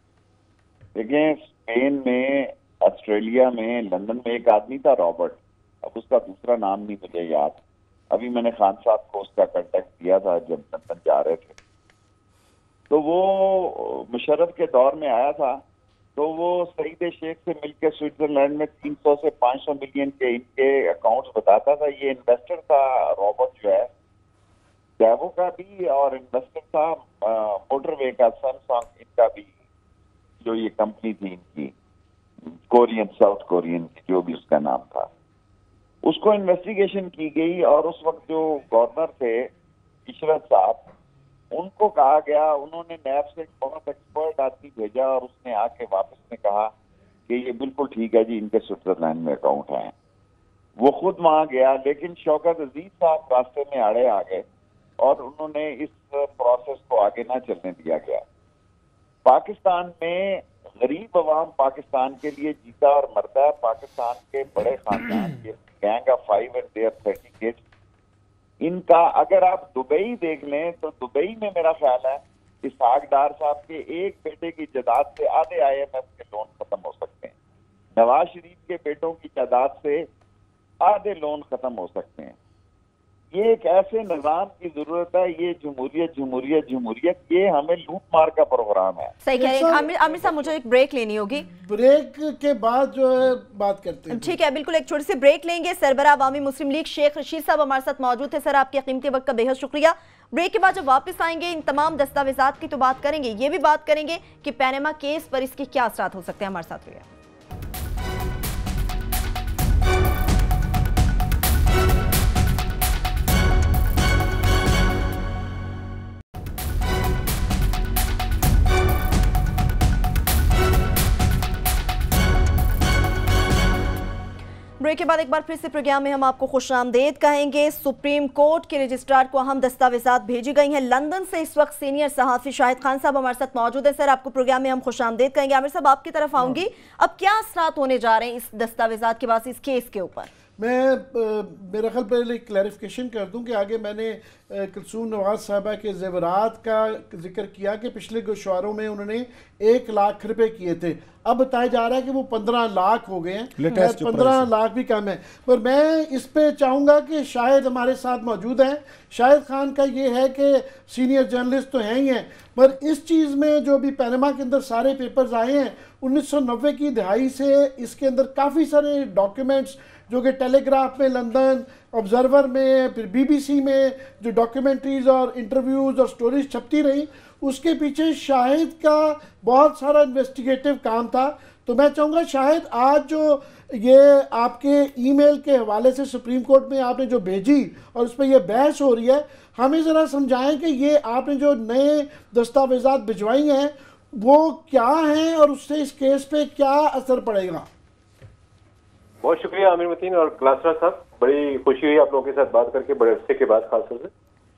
देखिए, स्पेन में, ऑस्ट्रेलिया में, लंदन में एक आदमी था रॉबर्ट, अब उसका दूसरा नाम नहीं मुझे याद। अभी मैंने खान साहब को उसका कांटेक्ट किया था जब लंदन जा रहे थे, तो वो मुशर्रफ के दौर में आया था। तो वो सईद शेख से मिलकर स्विट्जरलैंड में तीन सौ से पाँच सौ मिलियन के इनके अकाउंट्स बताता था। ये इन्वेस्टर था रॉबर्ट जो है, डैवो का भी, और इन्वेस्टर था मोटरवे का, सैमसंग इनका भी जो ये कंपनी थी इनकी, कोरियन, साउथ कोरियन की, जो भी उसका नाम था, उसको इन्वेस्टिगेशन की गई और उस वक्त जो गवर्नर थे इशरत साहब, उनको कहा गया, उन्होंने नैब से एक बहुत एक्सपर्ट आदमी भेजा और उसने आके वापस में कहा कि ये बिल्कुल ठीक है जी, इनके स्विट्जरलैंड में अकाउंट हैं। वो खुद वहां गया, लेकिन शौकत अजीज साहब रास्ते में आड़े आ गए और उन्होंने इस प्रोसेस को आगे ना चलने दिया गया। पाकिस्तान में गरीब अवाम पाकिस्तान के लिए जीता और मरता है। पाकिस्तान के बड़े खानदान, ये gang of five and their thirty kids, इनका अगर आप दुबई देख लें तो दुबई में मेरा ख्याल है इसहाक डार साहब के एक बेटे की जायदाद से आधे आई एम एफ के लोन खत्म हो सकते हैं। नवाज शरीफ के बेटों की जायदाद से आधे लोन खत्म हो सकते हैं। ये एक ऐसे निजाम की जरूरत है। ये जमहूरियत जमहूरियत जमहूरियत ये हमें लूट मार का प्रोग्राम है। सही कह रहे हैं आमिर आमिर साहब, मुझे एक ब्रेक लेनी होगी, ब्रेक के बाद जो है बात करते हैं। ठीक है, बिल्कुल एक छोटी सी ब्रेक लेंगे। सरबराह अवामी मुस्लिम लीग शेख रशीद साहब हमारे साथ मौजूद थे। सर, आपके कीमती वक्त का बेहद शुक्रिया। ब्रेक के बाद जब वापस आएंगे इन तमाम दस्तावेजात की तो बात करेंगे, ये भी बात करेंगे कि पैनामा केस पर इसके क्या असरात हो सकते हैं। हमारे साथ रहिए। ब्रेक के बाद एक बार फिर से प्रोग्राम में हम आपको खुशामदीद कहेंगे। सुप्रीम कोर्ट के रजिस्ट्रार को अहम दस्तावेजात भेजी गई हैं। लंदन से इस वक्त सीनियर सहाफ़ी शाहिद खान साहब हमारे साथ मौजूद है। सर, आपको प्रोग्राम में हम खुशामदीद कहेंगे। आमिर साहब, आपकी तरफ आऊंगी। अब क्या असरात होने जा रहे हैं इस दस्तावेजात के बाद इस केस के ऊपर? मैं मेरा ख्याल पहले क्लैरिफिकेशन कर दूं कि आगे मैंने कुलसूम नवाज साहबा के जेवरात का जिक्र किया कि पिछले गोशवारों में उन्होंने एक लाख रुपए किए थे। अब बताया जा रहा है कि वो पंद्रह लाख हो गए हैं। पंद्रह लाख भी कम है। पर मैं इस पे चाहूँगा कि शायद हमारे साथ मौजूद हैं। शाहिद खान का ये है कि सीनियर जर्नलिस्ट तो हैं ही हैं, पर इस चीज़ में जो भी पैनामा के अंदर सारे पेपर्स आए हैं उन्नीस सौ नब्बे की दहाई से, इसके अंदर काफ़ी सारे डॉक्यूमेंट्स जो कि टेलीग्राफ में, लंदन ऑब्जर्वर में, फिर बीबीसी में जो डॉक्यूमेंट्रीज और इंटरव्यूज़ और स्टोरीज छपती रही, उसके पीछे शाहिद का बहुत सारा इन्वेस्टिगेटिव काम था। तो मैं चाहूँगा शाहिद, आज जो ये आपके ईमेल के हवाले से सुप्रीम कोर्ट में आपने जो भेजी और उस पर यह बहस हो रही है, हमें ज़रा समझाएं कि ये आपने जो नए दस्तावेजात भिजवाई हैं वो क्या हैं और उससे इस केस पे क्या असर पड़ेगा। बहुत शुक्रिया आमिर मतीन और क्लासरा साहब, बड़ी खुशी हुई आप लोगों के साथ बात करके बड़े अरसे के बाद खासतौर से।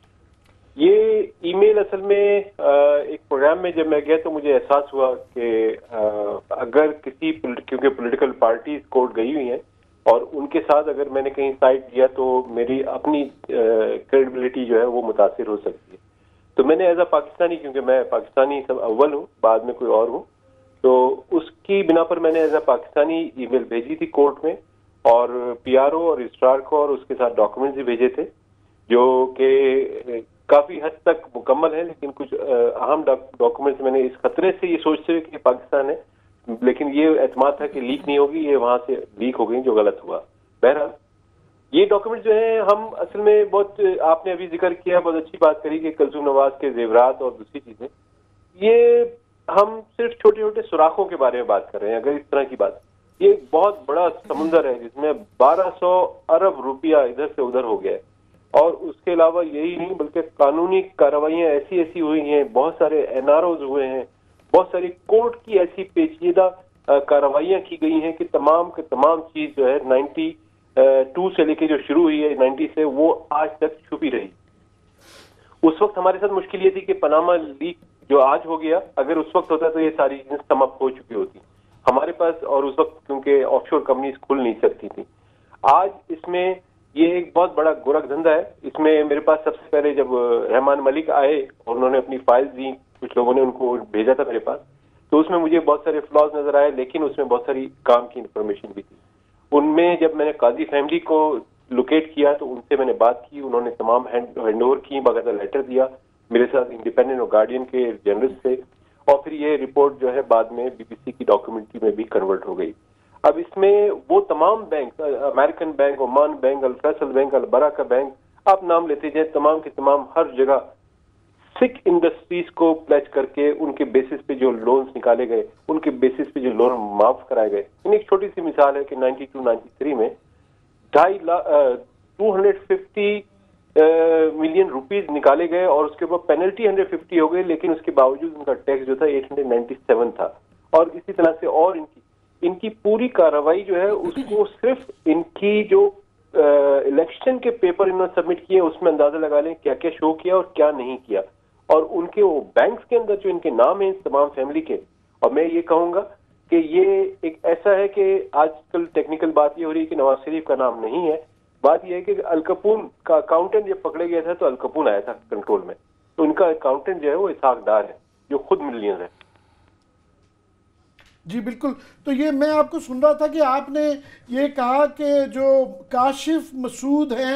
ये ईमेल असल में एक प्रोग्राम में जब मैं गया तो मुझे एहसास हुआ कि अगर किसी, क्योंकि पॉलिटिकल पार्टीज कोर्ट गई हुई हैं और उनके साथ अगर मैंने कहीं साइड दिया तो मेरी अपनी क्रेडिबिलिटी जो है वो मुतासिर हो सकती है। तो मैंने एज अ पाकिस्तानी, क्योंकि मैं पाकिस्तानी सब अव्वल हूँ, बाद में कोई और हूँ, तो उसकी बिना पर मैंने एज अ पाकिस्तानी ईमेल भेजी थी कोर्ट में और पीआरओ और रजिस्ट्रार को, और उसके साथ डॉक्यूमेंट्स भी भेजे थे जो कि काफी हद तक मुकम्मल है। लेकिन कुछ अहम डॉक्यूमेंट्स मैंने इस खतरे से, ये सोचते हुए कि पाकिस्तान है, लेकिन ये एतमाद था कि लीक नहीं होगी, ये वहां से लीक हो गई, जो गलत हुआ। बहरहाल ये डॉक्यूमेंट जो है, हम असल में बहुत, आपने अभी जिक्र किया, बहुत अच्छी बात करी कि कुलसूम नवाज के जेवरात और दूसरी चीजें, ये हम सिर्फ छोटे छोटे सुराखों के बारे में बात कर रहे हैं। अगर इस तरह की बात, ये बहुत बड़ा समुंदर है जिसमें बारह सौ अरब रुपया इधर से उधर हो गया है। और उसके अलावा यही नहीं बल्कि कानूनी कार्रवाइयां ऐसी ऐसी हुई हैं, बहुत सारे एनआरओज हुए हैं, बहुत सारी कोर्ट की ऐसी पेचीदा कार्रवाइयां की गई हैं कि तमाम के तमाम चीज जो है नाइन्टी टू से लेके जो शुरू हुई है नाइन्टी से, वो आज तक छुपी रही। उस वक्त हमारे साथ मुश्किल ये थी कि पनामा लीक जो आज हो गया, अगर उस वक्त होता तो ये सारी चीजें समाप्त हो चुकी होती हमारे पास, और उस वक्त क्योंकि ऑफशोर कंपनीज खुल नहीं सकती थी। आज इसमें ये एक बहुत बड़ा गोरख धंधा है। इसमें मेरे पास सबसे पहले जब रहमान मलिक आए और उन्होंने अपनी फाइल दी, कुछ लोगों ने उनको भेजा था मेरे पास, तो उसमें मुझे बहुत सारे फ्लॉज नजर आए, लेकिन उसमें बहुत सारी काम की इंफॉर्मेशन भी थी। उनमें जब मैंने काजी फैमिली को लोकेट किया तो उनसे मैंने बात की, उन्होंने तमाम हैंड हैंड ओवर की, बाकायदा लेटर दिया मेरे साथ इंडिपेंडेंट और गार्डियन के जर्नलिस्ट से, और फिर ये रिपोर्ट जो है बाद में बीबीसी की डॉक्यूमेंट्री में भी कन्वर्ट हो गई। अब इसमें वो तमाम bank, American bank, Oman bank, Al Faisal bank, Al Baraka bank, आप नाम लेते जाए, तमाम के तमाम हर जगह सिख इंडस्ट्रीज को प्लेज करके उनके बेसिस पे जो लोन्स निकाले गए, उनके बेसिस पे जो लोन माफ कराए गए। इन एक छोटी सी मिसाल है कि नाइन्टी टू नाइन्टी थ्री में ढाई lakh two hundred fifty million rupees निकाले गए और उसके बाद पेनल्टी हंड्रेड फिफ्टी हो गई, लेकिन उसके बावजूद उनका टैक्स जो था एट हंड्रेड नाइन्टी सेवन था। और इसी तरह से और इनकी इनकी पूरी कार्रवाई जो है उसको सिर्फ इनकी जो इलेक्शन के पेपर इन्होंने सबमिट किए उसमें अंदाजा लगा लें क्या क्या शो किया और क्या नहीं किया। और उनके वो बैंक्स के अंदर जो इनके नाम है इस तमाम फैमिली के, और मैं ये कहूंगा कि ये एक ऐसा है कि आजकल टेक्निकल बात ये हो रही है कि नवाज शरीफ का नाम नहीं है, बात यह है कि अलकपून का अकाउंटेंट जब पकड़े गया था तो अलकपून आया था कंट्रोल में, तो इनका अकाउंटेंट जो है वो इसहाक डार है जो खुद मिलियनर है। जी बिल्कुल। तो ये मैं आपको सुन रहा था कि आपने ये कहा कि जो काशिफ मसूद हैं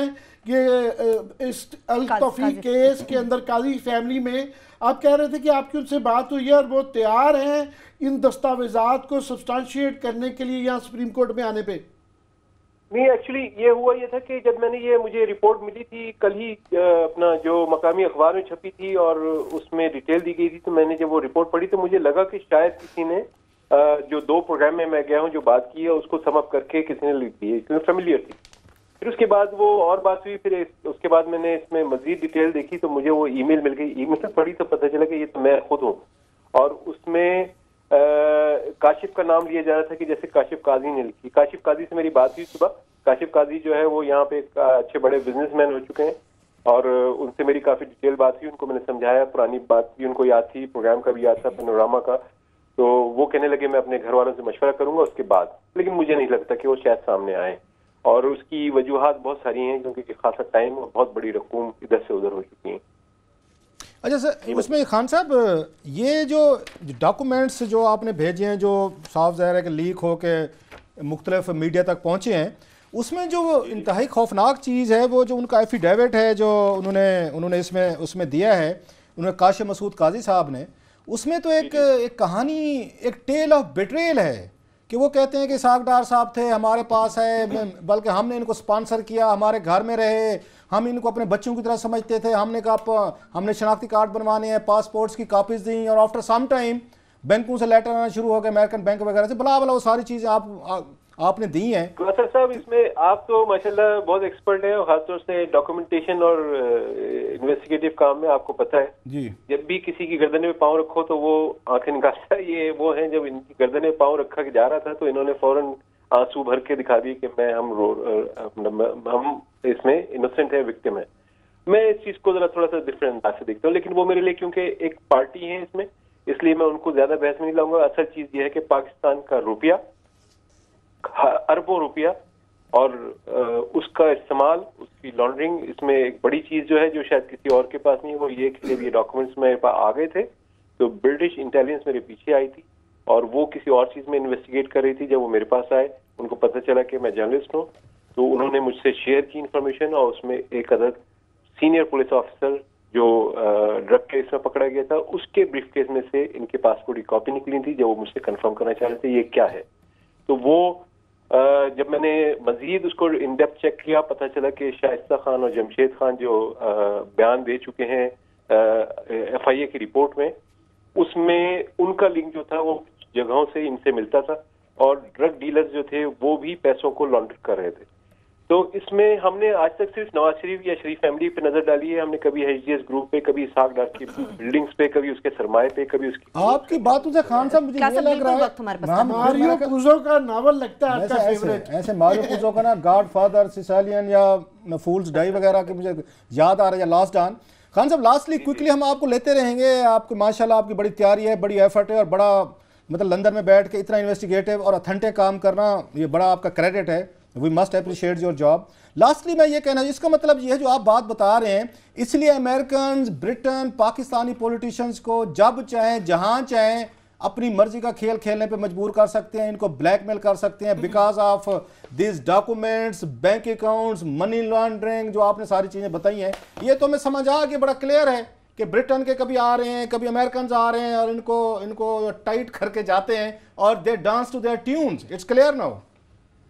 ये इस अल तौफीक केस के अंदर काजी फैमिली में, आप कह रहे थे कि आपकी उनसे बात हुई है और वो तैयार हैं इन दस्तावेजात को सब्सटेंशिएट करने के लिए यहाँ सुप्रीम कोर्ट में आने पे। नहीं, एक्चुअली ये हुआ ये था कि जब मैंने ये मुझे रिपोर्ट मिली थी कल ही अपना जो मकामी अखबार में छपी थी और उसमें डिटेल दी गई थी, तो मैंने जब वो रिपोर्ट पढ़ी तो मुझे लगा कि शायद किसी ने जो दो प्रोग्राम में मैं गया हूँ जो बात की है उसको सम अप करके किसी ने लिख दी है, क्योंकि फेमिलियर थी। फिर उसके बाद वो और बात हुई, फिर उसके बाद मैंने इसमें मजीद डिटेल देखी तो मुझे वो ईमेल मिल गई। ईमेल पढ़ी तो पता चला कि ये तो मैं खुद हूँ, और उसमें आ, काशिफ का नाम लिया जा रहा था कि जैसे काशिफ काजी ने लिखी। काशिफ काजी से मेरी बात हुई सुबह। काशिफ काजी जो है वो यहाँ पे अच्छे बड़े बिजनेसमैन हो चुके हैं और उनसे मेरी काफी डिटेल बात हुई। उनको मैंने समझाया, पुरानी बात भी उनको याद थी, प्रोग्राम का भी याद था, पैनोरामा का। तो वो कहने लगे मैं अपने घर वालों से मशवरा करूंगा उसके बाद, लेकिन मुझे नहीं लगता कि वो शायद सामने आए, और उसकी वजूहात बहुत सारी हैं क्योंकि खासा टाइम और बहुत बड़ी रकूम इधर से उधर हो चुकी हैं। अच्छा सर, उसमें खान साहब ये जो डॉक्यूमेंट्स जो आपने भेजे हैं जो साफ ज़ाहिर है कि लीक हो के मुख्तलिफ मीडिया तक पहुँचे हैं, उसमें जो इंतहाई खौफनाक चीज़ है वो जो उनका एफिडेविट है जो उन्होंने उन्होंने इसमें उसमें दिया है उन्होंने काशिफ मसूद काजी साहब ने, उसमें तो एक एक कहानी, एक टेल ऑफ बिट्रेल है कि वो कहते हैं कि इसहाक डार साहब थे, हमारे पास है, बल्कि हमने इनको स्पॉन्सर किया, हमारे घर में रहे, हम इनको अपने बच्चों की तरह समझते थे, हमने कहा हमने शनाख्ती कार्ड बनवाने हैं, पासपोर्ट्स की कापीज दी, और आफ्टर सम टाइम बैंकों से लेटर आना शुरू हो गए, अमेरिकन बैंक वगैरह से, बला बला वो सारी चीज़ें आप आ, आपने दी हैं। सर साहब, इसमें आप तो माशाल्लाह बहुत एक्सपर्ट हैं और खासतौर से डॉक्यूमेंटेशन और इन्वेस्टिगेटिव काम में आपको पता है जी, जब भी किसी की गर्दन में पाँव रखो तो वो आंखें निकालता है। ये वो है जब इनकी गर्दन में पाँव रखा के जा रहा था तो इन्होंने फौरन आंसू भर के दिखा दिए कि मैं हम रो हम इसमें इनोसेंट है, विक्टिम है। मैं इस चीज को जरा थोड़ा सा डिफरेंट अंदाज से देखता हूँ, लेकिन वो मेरे लिए क्योंकि एक पार्टी है इसमें, इसलिए मैं उनको ज्यादा बहस में नहीं लाऊंगा। असल चीज ये है कि पाकिस्तान का रुपया, अरबों रुपया और उसका इस्तेमाल, उसकी लॉन्ड्रिंग, इसमें एक बड़ी चीज जो है जो शायद किसी और के पास नहीं, वो ये कि जब ये डॉक्यूमेंट्स मेरे पास आ गए थे तो ब्रिटिश इंटेलिजेंस मेरे पीछे आई थी और वो किसी और चीज में इन्वेस्टिगेट कर रही थी। जब वो मेरे पास आए, उनको पता चला कि मैं जर्नलिस्ट हूँ, तो उन्होंने मुझसे शेयर की इन्फॉर्मेशन, और उसमें एक अदर सीनियर पुलिस ऑफिसर जो ड्रग केस में पकड़ा गया था उसके ब्रीफ केस में से इनके पासपोर्ट की कॉपी निकली थी, जब वो मुझसे कंफर्म करना चाह रहे थे ये क्या है। तो वो जब मैंने मजीद उसको इन डेप्थ चेक किया, पता चला कि शाइस्ता खान और जमशेद खान जो बयान दे चुके हैं एफ आई ए की रिपोर्ट में, उसमें उनका लिंक जो था वो जगहों से इनसे मिलता था, और ड्रग डीलर्स जो थे वो भी पैसों को लॉन्ड्र कर रहे थे। तो इसमें हमने आज तक सिर्फ नवाज शरीफ या शरीफ फैमिली पे नजर डाली है, हमने कभी एच डी एस ग्रुप पे, कभी इसहाक डार की बिल्डिंग्स पे, कभी उसके सरमाए पे, कभी उसकी। आपकी बातों से खान साहब मुझे ये लग रहा है मारियो पुजो का नावल लगता है आपका फेवरेट। ऐसे मारियो पुजो का ना गॉड फादर, सिसालियन या फूल्स डाई वगैरह के मुझे याद आ रहा है, या लास्ट डान। खान साहब लास्टली क्विकली हम आपको लेते रहेंगे, आपकी माशाल्लाह आपकी बड़ी तैयारी है, बड़ी एफर्ट है, और बड़ा मतलब लंदन में बैठ के इतना इन्वेस्टिगेटिव और ऑथेंटिक काम करना, ये बड़ा आपका क्रेडिट है। We must appreciate your job. Lastly मैं ये कहना, इसका मतलब ये है जो आप बात बता रहे हैं, इसलिए अमेरिकन, ब्रिटेन, पाकिस्तानी पॉलिटिशियंस को जब चाहें जहां चाहें अपनी मर्जी का खेल खेलने पे मजबूर कर सकते हैं, इनको ब्लैकमेल कर सकते हैं because of this documents, bank accounts, money laundering, जो आपने सारी चीज़ें बताई हैं। ये तो मैं समझ आ कि बड़ा क्लियर है कि ब्रिटेन के कभी आ रहे हैं, कभी अमेरिकन आ रहे हैं और इनको इनको टाइट करके जाते हैं और they dance to their tunes. It's clear now.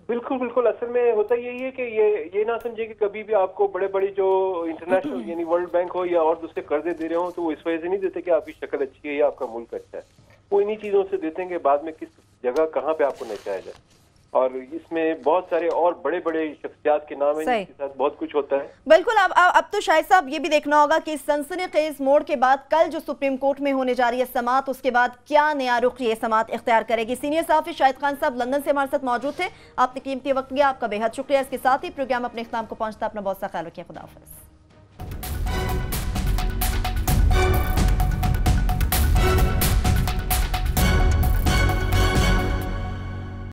बिल्कुल बिल्कुल, असल में होता यही है कि ये ये ना समझे कि कभी भी आपको बड़े बड़ी जो इंटरनेशनल यानी वर्ल्ड बैंक हो या और दूसरे कर्जे दे रहे हो तो वो इस वजह से नहीं देते कि आपकी शक्ल अच्छी है या आपका मुल्क अच्छा है, वो इन्हीं चीजों से देते हैं कि बाद में किस जगह कहाँ पे आपको नचाया जाए। और इसमें बहुत सारे और बड़े बड़े शख्सियात के नाम हैं जिनके साथ बहुत कुछ होता है। बिल्कुल, अब अब तो शाहिद साहब ये भी देखना होगा कि सनसनीखेज मोड़ के बाद कल जो सुप्रीम कोर्ट में होने जा रही है समाअत, उसके बाद क्या नया रुख ये समाअत इख्तियार करेगी। सीनियर सहाफी शाहिद खान साहब लंदन से हमारे साथ मौजूद थे, आपने कीमती वक्त दिया, आपका बेहद शुक्रिया। इसके साथ ही प्रोग्राम अपने इख्तिताम को पहुंचता, अपना बहुत सा ख्याल रखिए, खुदा हाफिज़।